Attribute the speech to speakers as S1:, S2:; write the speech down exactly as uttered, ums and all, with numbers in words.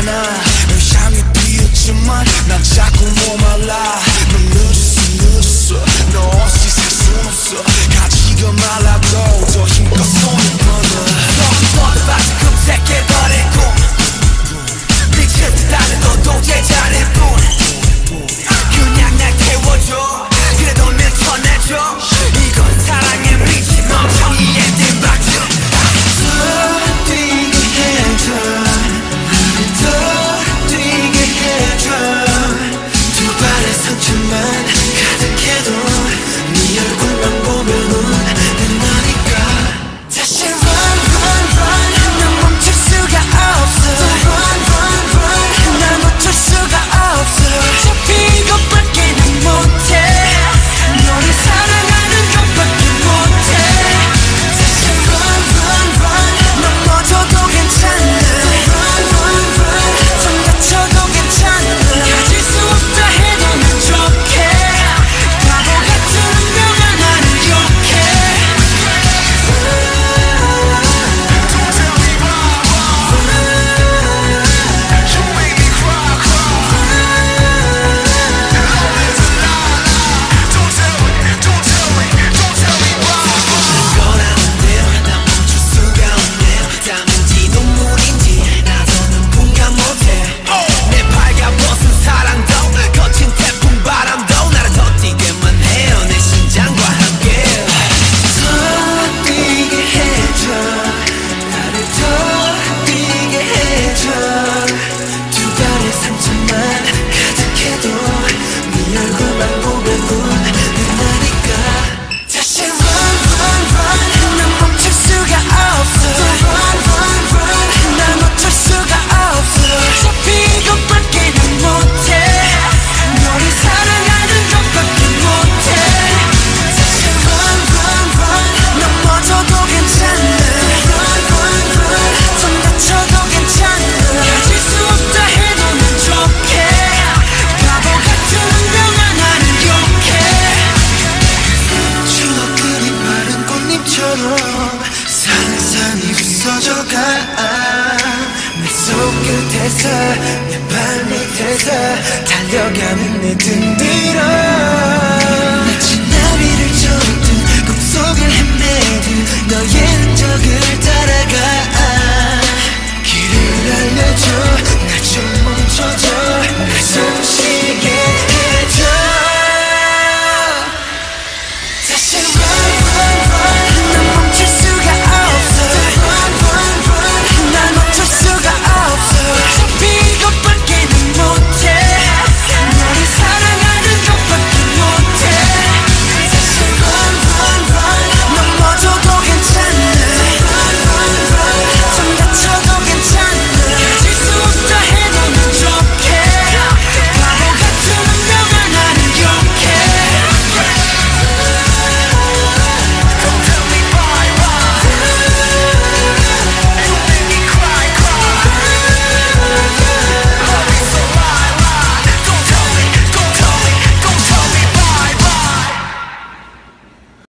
S1: 않아. 널 향해 뛰었지만 난 자꾸 목말라. 넌 늦었어 늦었어 너 없이 살 순 없어. 가지가 말라도 더 힘껏 손을 뻗어. 너도 마치 금색의 별의 꿈. 미칠 듯 하는 너도 제자리일 뿐. 그냥 날 태워줘. 그래도 밀쳐내줘. 이건 사랑의 미친 멍청이의 뒷박질. 더 뛰게 해줘. 더 뛰게 해줘. 두 발의 상처만 가득해도 네 얼굴만 보면은 끝나니까. 다시 run run run 난 멈출 수가 없어. run run run 난 놓칠 수가 없어. 어차피 이것밖에는 못해. 너를 사랑하는 것밖에 못해. 다시 run run run 넘어져도 괜찮아. run run run 좀 다쳐도 괜찮아. 가질 수 없다 해도 난 좋게. 바보 같은 운명아 나는 욕해. Don't tell me why, you make me cry, cry. Love is a lie, lie. Don't tell me, don't tell me, don't tell me why. 거라는데요 난 멈출 수가 없네요. 땀인지 눈물인지 나서는 공감 못해. 내 발가벗은 사랑도 거친 태풍 바람도 나를 더 뛰게만 해요. 내 심장과 함께. 더 뛰게 해줘. 나를 더 뛰게 해줘. 두 발의 상처만 가득해도 네 얼굴만 보면 끝나니까. 다시 run run run 난 멈출 수가 없어. run run run 난 놓칠 수가 없어. 어차피 이것밖에는 못해. 너를 사랑하는 것밖에 못해. 다시 run run run 넘어져도 괜찮아. run run run 좀 다쳐도 괜찮아. 가질 수 없다 해도 난 좋게. 바보 같은 운명아 나는 욕해. 추억들이 마른 꽃잎처럼 산산이 부서져가. 내 손끝에서 내 발밑에서 달려가는 내 등 뒤로. 마치 나비를 쫓듯 꿈속을 헤매듯 너의 흔적을 다